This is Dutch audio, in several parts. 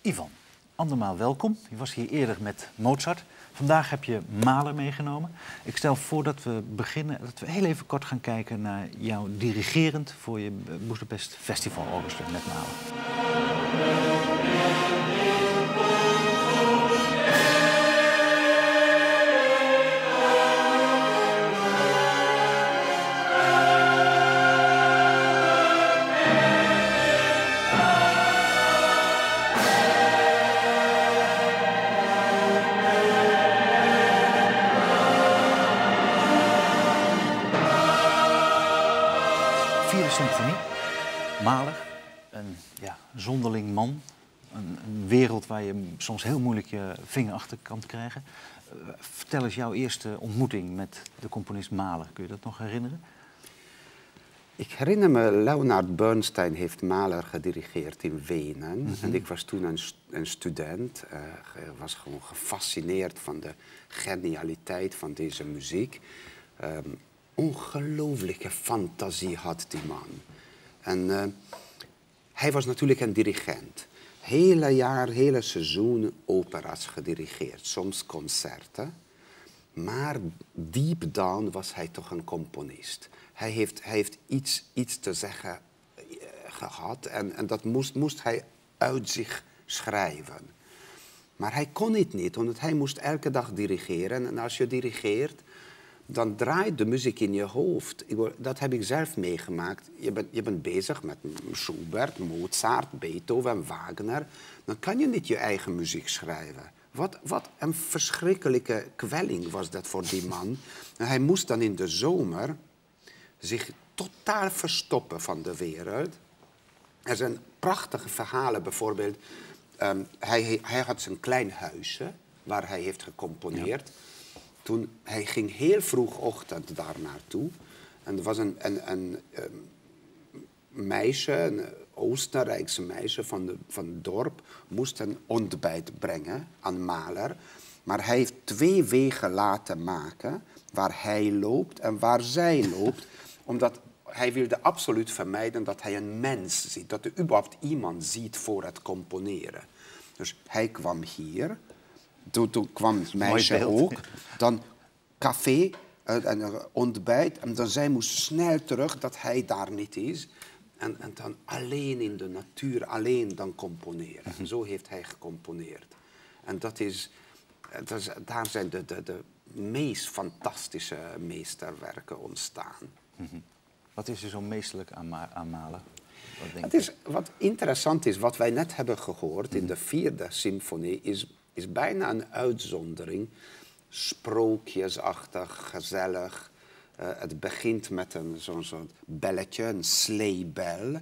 Ivan, andermaal welkom. Je was hier eerder met Mozart. Vandaag heb je Mahler meegenomen. Ik stel voor dat we beginnen, dat we heel even kort gaan kijken naar jouw dirigerend voor je Boedapest Festival Orchestra met Mahler. Symfonie. Mahler, een zonderling man. Een wereld waar je soms heel moeilijk je vinger achter kan krijgen. Vertel eens jouw eerste ontmoeting met de componist Mahler. Kun je dat nog herinneren? Ik herinner me, Leonard Bernstein heeft Mahler gedirigeerd in Wenen. En ik was toen een student. Ik was gewoon gefascineerd van de genialiteit van deze muziek. Ongelooflijke fantasie had die man. En hij was natuurlijk een dirigent. Hele seizoen opera's gedirigeerd, soms concerten. Maar deep down was hij toch een componist. Hij heeft iets te zeggen gehad en dat moest hij uit zich schrijven. Maar hij kon het niet, want hij moest elke dag dirigeren. En als je dirigeert, dan draait de muziek in je hoofd. Dat heb ik zelf meegemaakt. Je bent bezig met Schubert, Mozart, Beethoven, Wagner. Dan kan je niet je eigen muziek schrijven. Wat een verschrikkelijke kwelling was dat voor die man. En hij moest dan in de zomer zich totaal verstoppen van de wereld. Er zijn prachtige verhalen, bijvoorbeeld. Hij had zijn klein huisje waar hij heeft gecomponeerd. Ja. Toen hij ging heel vroegochtend daar naartoe. En er was een meisje, een Oostenrijkse meisje van het dorp, moest een ontbijt brengen aan Mahler. Maar hij heeft 2 wegen laten maken waar hij loopt en waar zij loopt. Omdat hij wilde absoluut vermijden dat hij een mens ziet. Dat er überhaupt iemand ziet voor het componeren. Dus hij kwam hier. Toen kwam het meisje ook. Dan café en ontbijt. En dan zij moest snel terug dat hij daar niet is. En dan alleen in de natuur, alleen dan componeren. En zo heeft hij gecomponeerd. En daar zijn de meest fantastische meesterwerken ontstaan. Wat is er zo meesterlijk aan Mahler? Wat interessant is, wat wij net hebben gehoord in de 4e symfonie, is bijna een uitzondering. Sprookjesachtig, gezellig. Het begint met zo'n soort belletje, een sleebel.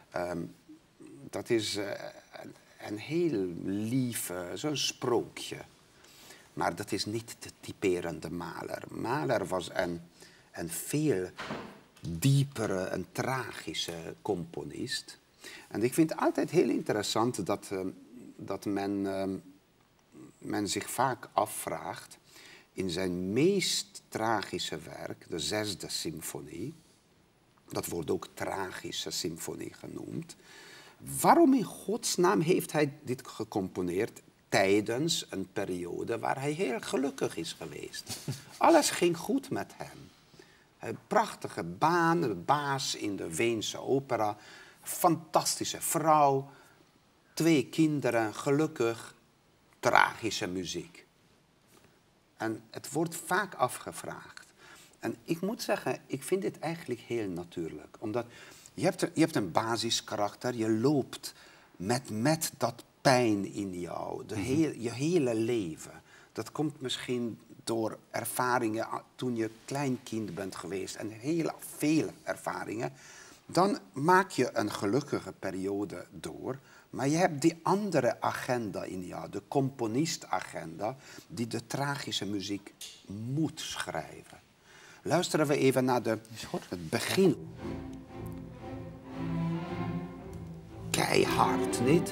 Dat is een heel lief, zo'n sprookje. Maar dat is niet de typerende Mahler. Mahler was een veel diepere, een tragische componist. En ik vind het altijd heel interessant dat men zich vaak afvraagt in zijn meest tragische werk, de 6e symfonie, dat wordt ook tragische symfonie genoemd. Waarom in godsnaam heeft hij dit gecomponeerd tijdens een periode waar hij heel gelukkig is geweest? Alles ging goed met hem. Een prachtige baan, de baas in de Weense opera, fantastische vrouw, 2 kinderen, gelukkig, tragische muziek. En het wordt vaak afgevraagd. En ik moet zeggen, ik vind dit eigenlijk heel natuurlijk. Omdat je hebt een basiskarakter, je loopt met dat pijn in jou, je hele leven. Dat komt misschien door ervaringen toen je klein kind bent geweest en heel veel ervaringen. Dan maak je een gelukkige periode door. Maar je hebt die andere agenda in jou, de componistagenda, die de tragische muziek moet schrijven. Luisteren we even naar het begin. Keihard, niet?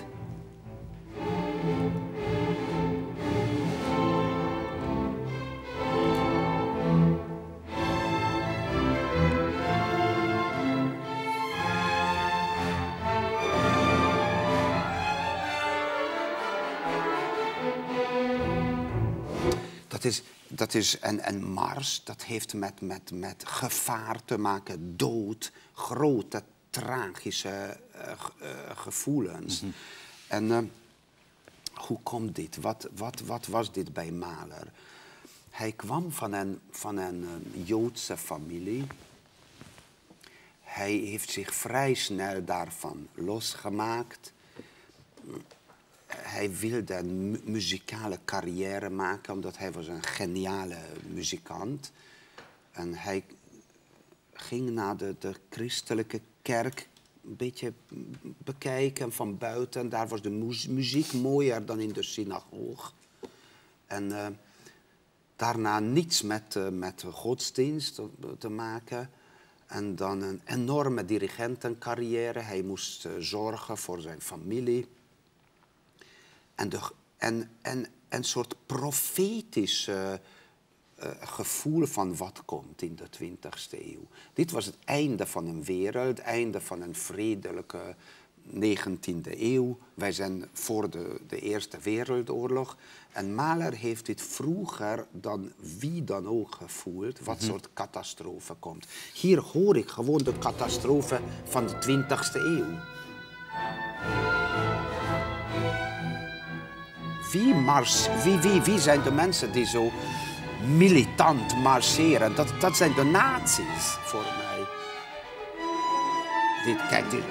En Mars, dat heeft met gevaar te maken, dood, grote, tragische gevoelens. En hoe komt dit? Wat was dit bij Mahler? Hij kwam van een Joodse familie. Hij heeft zich vrij snel daarvan losgemaakt. Hij wilde een muzikale carrière maken, omdat hij was een geniale muzikant. En hij ging naar de christelijke kerk een beetje bekijken van buiten. Daar was de muziek mooier dan in de synagoge. En daarna niets met godsdienst te maken. En dan een enorme dirigentencarrière. Hij moest zorgen voor zijn familie. En een soort profetisch gevoel van wat komt in de 20e eeuw. Dit was het einde van een wereld, het einde van een vredelijke 19e eeuw. Wij zijn voor de Eerste Wereldoorlog. En Mahler heeft dit vroeger dan wie dan ook gevoeld, wat soort catastrofe komt. Hier hoor ik gewoon de catastrofe van de 20e eeuw. Wie zijn de mensen die zo militant marcheren? Dat zijn de nazi's voor mij. Kijk, dit.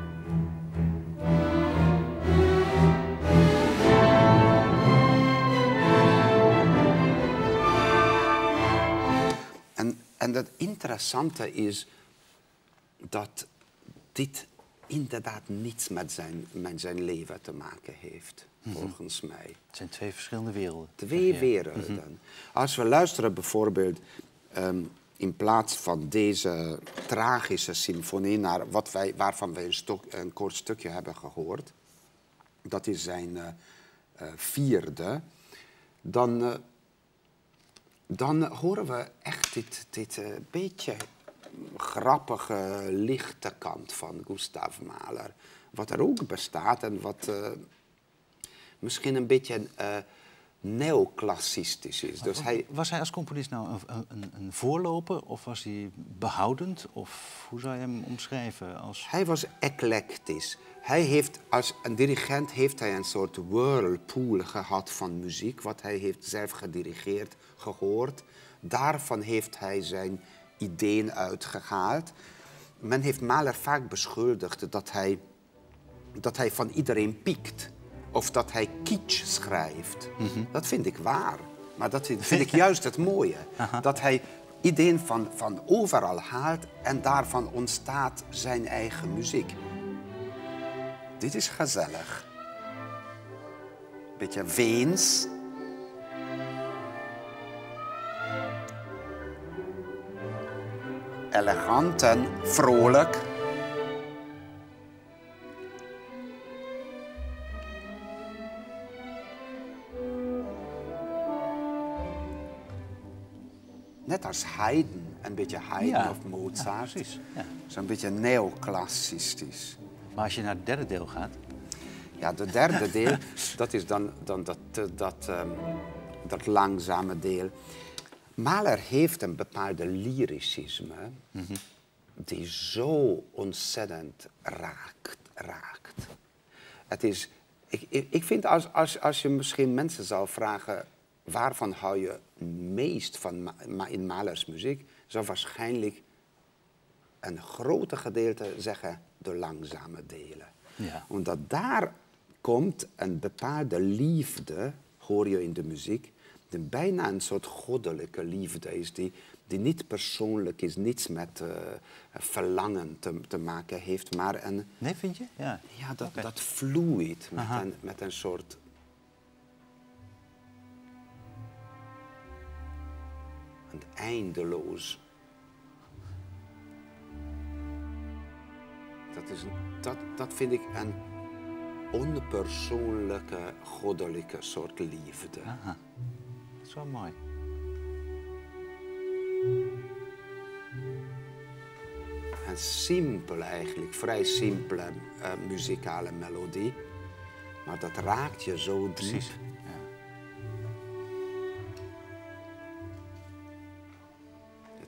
En het interessante is dat dit inderdaad niets met zijn leven te maken heeft, volgens mij. Het zijn twee verschillende werelden. Twee werelden. Als we luisteren bijvoorbeeld in plaats van deze tragische symfonie naar waarvan wij een kort stukje hebben gehoord, dat is zijn vierde, dan horen we echt dit beetje grappige, lichte kant van Gustav Mahler. Wat er ook bestaat en wat misschien een beetje neoclassicistisch is. Dus was hij als componist nou een voorloper of was hij behoudend? Of hoe zou je hem omschrijven? Hij was eclectisch. Als een dirigent heeft hij een soort whirlpool gehad van muziek, wat hij heeft zelf gedirigeerd, gehoord. Daarvan heeft hij zijn ideeën uitgehaald. Men heeft Mahler vaak beschuldigd dat hij van iedereen piekt. Of dat hij kitsch schrijft. Dat vind ik waar. Maar dat vind ik juist het mooie. Dat hij ideeën van overal haalt en daarvan ontstaat zijn eigen muziek. Dit is gezellig. Beetje Weens. Elegant en vrolijk. Net als Haydn, een beetje Haydn of Mozart. Ja, precies. Ja. Zo'n beetje neoclassicistisch. Maar als je naar het derde deel gaat? Ja, het derde deel, dat is dan dat langzame deel. Mahler heeft een bepaalde lyricisme die zo ontzettend raakt. Het is, ik vind als je misschien mensen zou vragen waarvan hou je meest van in Mahlers muziek, zou waarschijnlijk een grote gedeelte zeggen de langzame delen. Ja. Omdat daar komt een bepaalde liefde, hoor je in de muziek, die bijna een soort goddelijke liefde is, die niet persoonlijk is, niets met verlangen te maken heeft, maar een... Nee, vind je? Ja, ja dat vloeit met een soort... een eindeloos... Dat vind ik een onpersoonlijke, goddelijke soort liefde. Aha. Dat is wel mooi. Een simpele eigenlijk, vrij simpele muzikale melodie. Maar dat raakt je zo diep. Precies. Ja.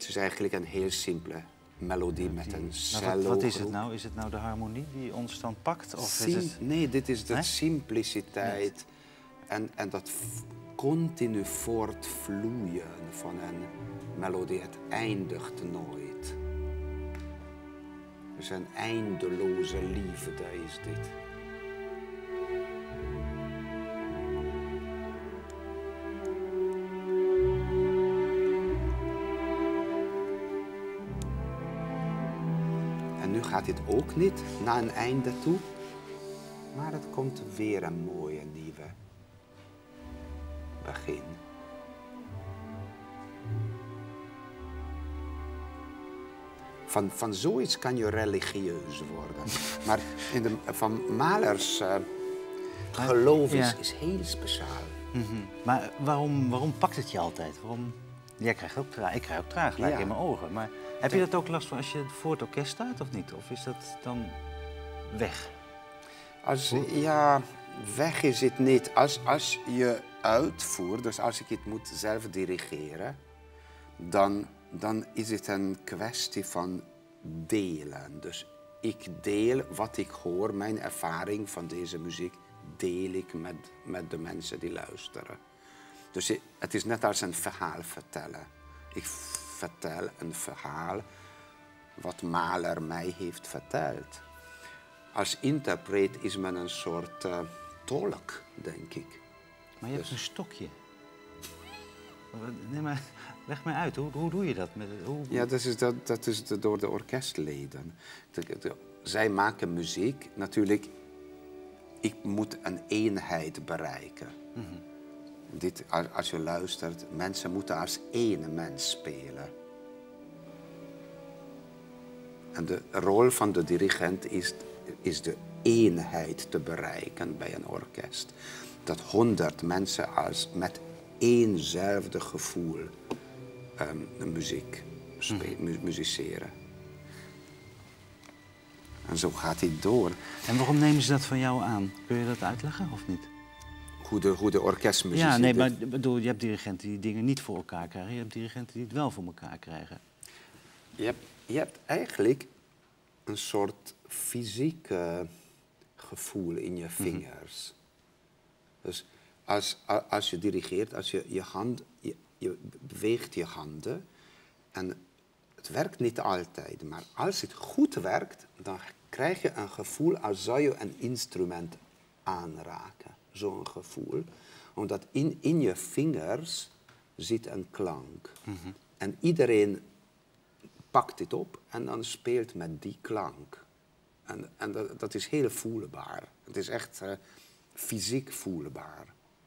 Het is eigenlijk een heel simpele melodie met een cello. Wat is het nou? Is het nou de harmonie die ons dan pakt? Of is het... Nee, dit is de Nee? simpliciteit en dat continu voortvloeien van een melodie. Het eindigt nooit. Dus een eindeloze liefde is dit. En nu gaat dit ook niet naar een einde toe, maar het komt weer een mooie nieuwe begin. Van zoiets kan je religieus worden. Maar van Mahlers geloof is heel speciaal. Maar waarom pakt het je altijd? Jij krijgt ook ik krijg ook traag gelijk in mijn ogen. Maar heb je dat ook last van als je voor het orkest staat of niet? Of is dat dan weg? Weg is het niet. Als je uitvoert, dus als ik het moet zelf dirigeren, dan is het een kwestie van delen. Dus ik deel wat ik hoor, mijn ervaring van deze muziek, deel ik met de mensen die luisteren. Dus het is net als een verhaal vertellen. Ik vertel een verhaal wat Mahler mij heeft verteld. Als interpreet is men een soort tolk, denk ik. Maar je hebt een stokje. Nee, maar leg mij uit, hoe doe je dat? Ja, dat is door de orkestleden. Zij maken muziek. Natuurlijk, ik moet een eenheid bereiken. Als je luistert, mensen moeten als één mens spelen. En de rol van de dirigent is de eenheid te bereiken bij een orkest. Dat 100 mensen met éénzelfde gevoel muziek musiceren. En zo gaat hij door. En waarom nemen ze dat van jou aan? Kun je dat uitleggen of niet? Hoe de orkestmuziek... Ja, nee, maar bedoel, je hebt dirigenten die dingen niet voor elkaar krijgen. Je hebt dirigenten die het wel voor elkaar krijgen. Je hebt eigenlijk een soort fysiek gevoel in je vingers. Dus als je dirigeert, als je beweegt je handen. En het werkt niet altijd, maar als het goed werkt, dan krijg je een gevoel als zou je een instrument aanraken. Zo'n gevoel. Omdat in je vingers zit een klank. En iedereen pakt dit op en dan speelt met die klank. En dat is heel voelbaar. Het is echt fysiek voelbaar.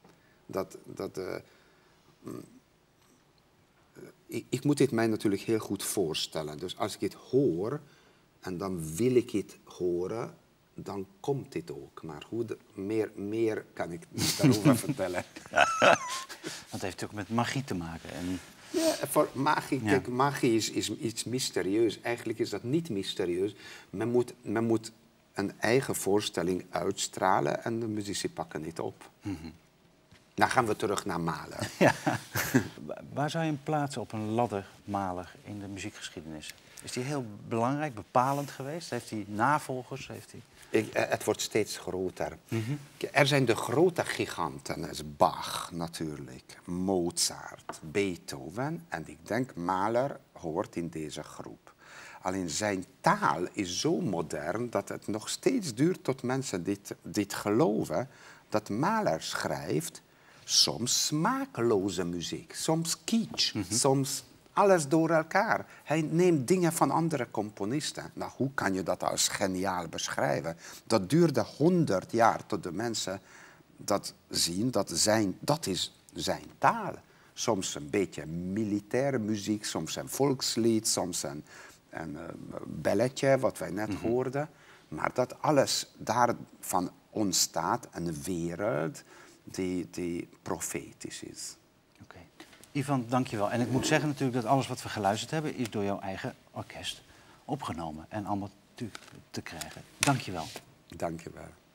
Ik moet dit mij natuurlijk heel goed voorstellen. Dus als ik het hoor en dan wil ik het horen, dan komt dit ook. Maar meer kan ik niet daarover vertellen. Dat heeft ook met magie te maken. Ja, voor magie, kijk, magie is iets mysterieus. Eigenlijk is dat niet mysterieus. Men moet een eigen voorstelling uitstralen en de muzici pakken het op. Dan gaan we terug naar Mahler. Ja. Waar zou je hem plaatsen op een ladder Mahler in de muziekgeschiedenis? Is hij heel belangrijk, bepalend geweest? Heeft hij navolgers? Het wordt steeds groter. Er zijn de grote giganten, dat is Bach natuurlijk, Mozart, Beethoven. En ik denk Mahler hoort in deze groep. Alleen zijn taal is zo modern dat het nog steeds duurt tot mensen dit geloven. Dat Mahler schrijft soms smakeloze muziek, soms kitsch, soms alles door elkaar. Hij neemt dingen van andere componisten. Nou, hoe kan je dat als geniaal beschrijven? Dat duurde 100 jaar tot de mensen dat zien, dat is zijn taal. Soms een beetje militaire muziek, soms een volkslied, soms een belletje, wat wij net hoorden. Maar dat alles daarvan ontstaat een wereld die profetisch is. Oké. Ivan, dank je wel. En ik moet zeggen natuurlijk dat alles wat we geluisterd hebben is door jouw eigen orkest opgenomen en allemaal te krijgen. Dank je wel. Dank je wel.